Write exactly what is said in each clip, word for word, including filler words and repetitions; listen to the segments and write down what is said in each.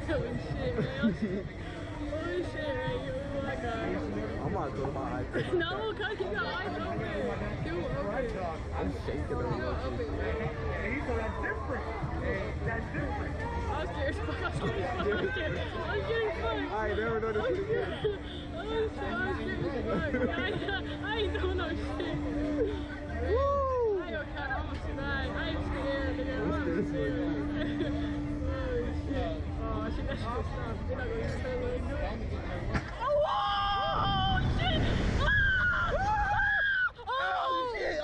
Holy shit, man. Holy shit, man. Oh my gosh. I'm about to close my eyes. No, cuz keep your eyes open. Keep them open. I'm shaking Keep them open, man. Hey, so that's different. Hey, that's different. I'm scared as fuck. I'm scared as fuck. I'm scared. I'm getting fucked. I ain't never done this shit again. Oh shit, I'm scared as fuck. I ain't, I ain't doing no shit. Woo! I ain't gonna count. I'm gonna die. I ain't scared, nigga. I'm scared. Oh shit. Oh shit, that shit stopped. They're not gonna use that leg. Oh shit! Oh shit!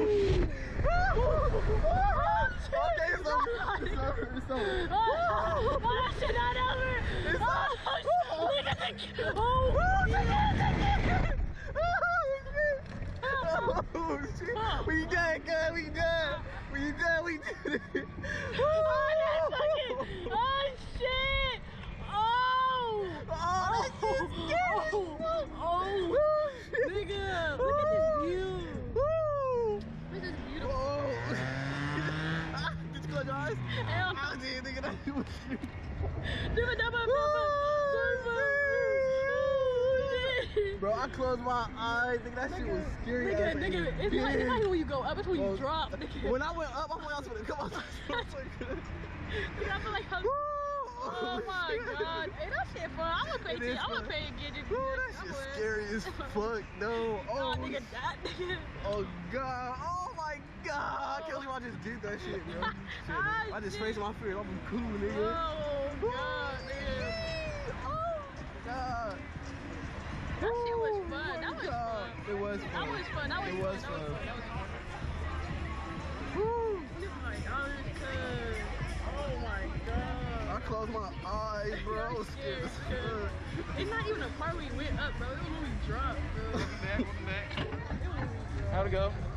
Okay, it's over. It's over. It's over. Oh, that shit not over! Oh, look at the... Oh, look at the... Oh shit! We dead, good. We dead. We dead. We did it. Oh, that's fucking... Oh, shit! Oh! Oh, that shit's scary. Oh! Oh! Nigga, look at this view. Woo! This is beautiful. Oh. Did you close your eyes? Hell. I did, nigga. That shit was scary. Double, double, double. Bro, I closed my eyes. Nigga, that shit was scary. Nigga, nigga, it's not, it's not even when you go up, it's when you Oh, drop. Nigga. When I went up, I thought I was gonna come out. Nigga, I feel like I'm... Oh my god. Hey, that shit fun. I'm gonna pay It is I'm gonna fun. pay and get it. Ooh, that shit's scary as fuck. No. Oh, Oh, nigga, that nigga. oh god. Oh my god. I can't believe I just did that shit, bro. Shit, Ah, I just shit. faced my fear. I'm cool, nigga. Oh god, nigga. Oh god. That shit was Oh, fun. That my was God. fun. It was fun. That was fun. That was It fun. was That fun. was fun. That was fun. Woo. Oh my god, cuz. Oh my god. I closed my eyes, bro. I was scared as fuck. It's not even a part where we went up, bro. It was when we dropped, bro. Welcome back. Welcome back. It was when we dropped. How'd it go?